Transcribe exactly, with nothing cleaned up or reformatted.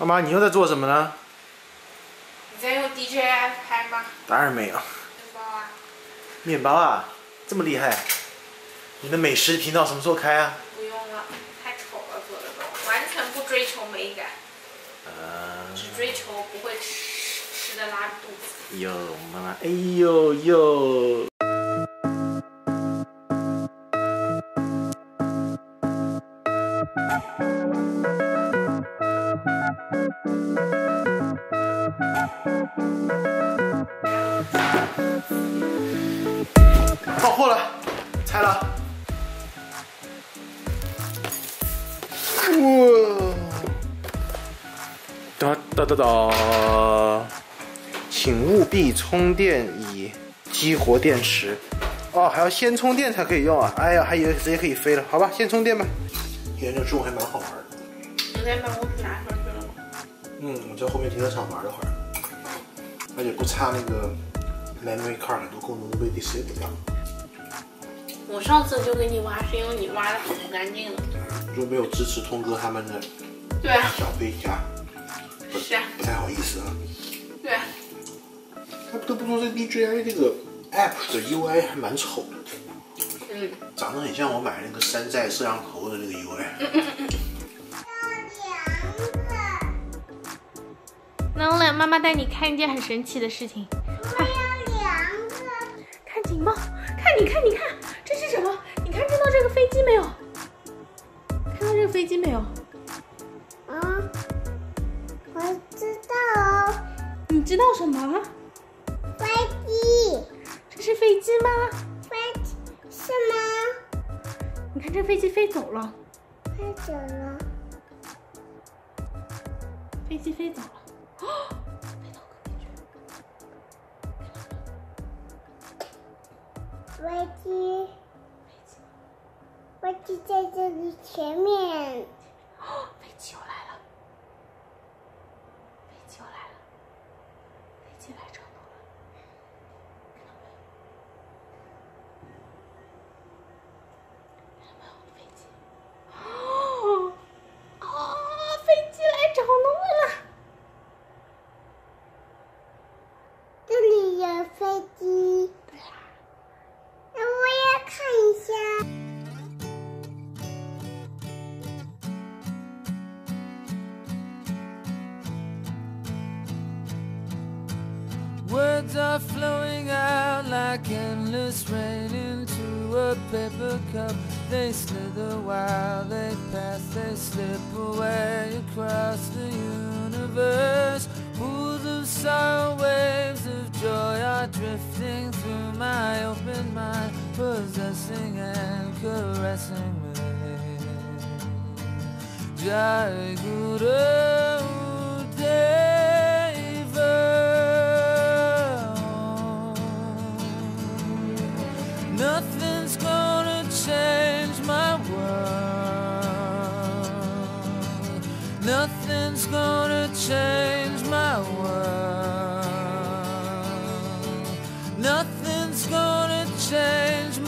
妈妈，你又在做什么呢？ 你在用 D J I 拍吗？ 当然没有。 面包啊。 面包啊，这么厉害？你的美食频道什么时候开啊？ 不用了，太丑了做的都，完全不追求美感。 呃。 只追求不会吃，吃的拉肚子。 哟，妈妈，哎呦呦。到货了，拆了。哇！哒哒哒哒！请务必充电以激活电池。哦，还要先充电才可以用啊！哎呀，还以为直接可以飞了。好吧，先充电吧。今天这中午还蛮好玩的。 你在办公室拿出去了吗？ 嗯，我在后面停车场玩了会儿，而且不差那个 memory card， 很多功能都被 disable 掉了。 我上次就给你挖，是因为你挖的很不干净了。 就没有支持通哥他们的对啊小飞侠， 是啊， 不太好意思啊。 对啊。 他不得不说，这 D J I 这个 app 的 U I 还蛮丑的。 嗯。 长得很像我买那个山寨摄像头的那个 U I。 嗯嗯嗯嗯。能来，妈妈带你看一件很神奇的事情。 我要两个。 看景猫，看你看你看，这是什么？你看见到这个飞机没有？看到这个飞机没有？ 嗯，我知道哦。 你知道什么？ 飞机。 这是飞机吗？ 飞机是吗？ 你看这飞机飞走了。 飞走了。 飞机飞走了。哦，飞到隔壁去。 飞机。飞机在这里前面。 哦，飞机又来了。飞机又来了。飞机来找到了。看到没有？看到没有？飞机。哦，啊，飞机来找诺了。 这里有飞机。 对呀。 那我也看一下。 Words are flowing out like endless rain into a paper cup. They slither while they pass, they slip away across the universe. Pools of sorrow, waves of joy are drifting through my open mind, possessing and caressing me. Jai Guru Deva. Nothing's gonna change my world. Nothing's gonna change my world. Nothing's gonna change